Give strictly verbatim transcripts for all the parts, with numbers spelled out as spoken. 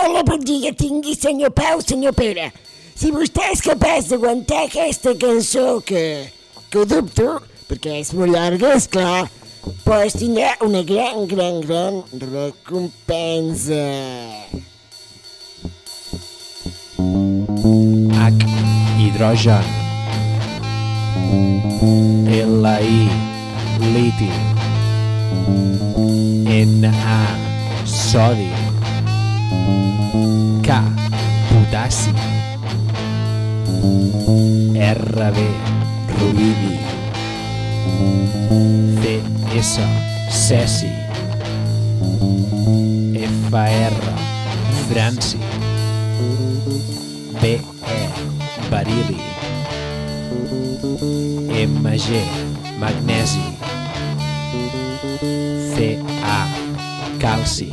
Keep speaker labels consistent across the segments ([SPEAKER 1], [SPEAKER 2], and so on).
[SPEAKER 1] Bona bon dia tingui, senyor Pau, senyor Pere. Si vostè és capaç d'aguantar aquesta cançó, que, que ho dubto, perquè és molt llarga, esclar, doncs tindrà una gran, gran, gran recompensa.
[SPEAKER 2] H, hidrogen. L, I, liti. N, A, sodi. K, potassi. R, B, rubidi. C, S, cesi. F, R, franci. B, E, beril·li. M, G, magnesi. C, A, calci.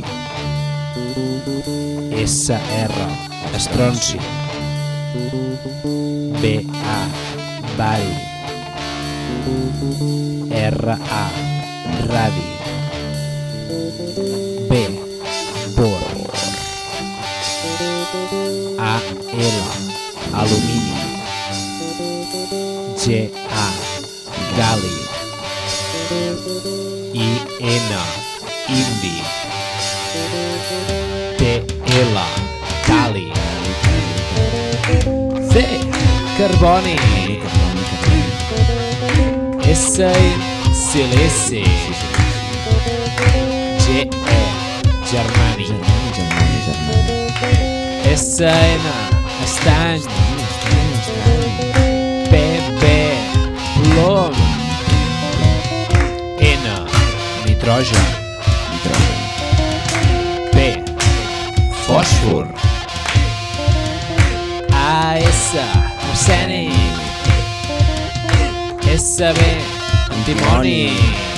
[SPEAKER 2] S, R, estronci. B, A, bari. R, A, radi. B, bor. A, L, alumini. G, A, gali. I, N, indi. T, L, tali. C, carboni. S, silici. G, E, germani. S, N, estany. P, B, plom. N, nitrogen. P, fòsfor. A, S, arsènic. S, B, antimoni.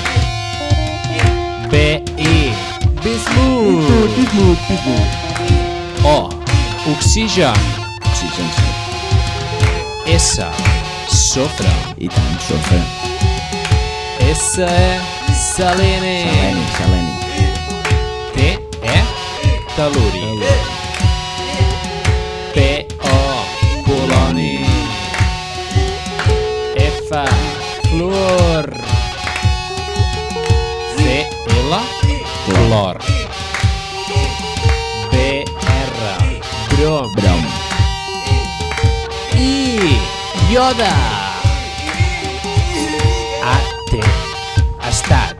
[SPEAKER 2] B, I, bismut. O, oxigen. S, sofre.
[SPEAKER 3] I tant, sofre.
[SPEAKER 2] S, E, seleni.
[SPEAKER 3] Seleni, seleni.
[SPEAKER 2] T, E, tel·luri. P, O, poloni. F, fluor. C, L, clor. B, R, brom.
[SPEAKER 3] Brom.
[SPEAKER 2] I, ioda. A, T, estat.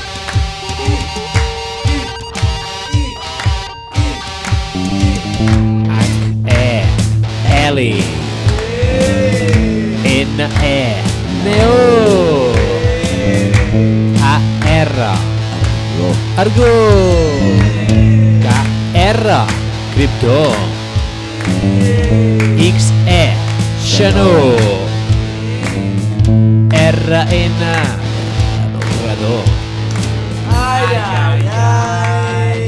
[SPEAKER 2] H, E, heli. N, E, neó. A, R, argó. K, R, criptó. X, E, xenó. R, N, redó.
[SPEAKER 1] Ai, ai, ai.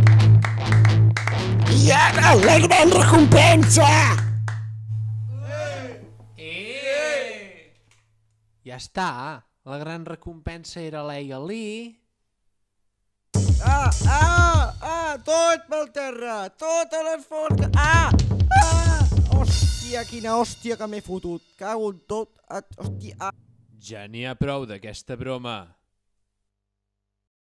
[SPEAKER 1] I ara la gran recompensa!
[SPEAKER 2] Ja està. La gran recompensa era l'E i l'I.
[SPEAKER 4] Ah, ah, ah, tot pel terra, totes les forques, ah, ah, hòstia, quina hòstia que m'he fotut, cago en tot, hòstia, ah.
[SPEAKER 2] Ja n'hi ha prou d'aquesta broma.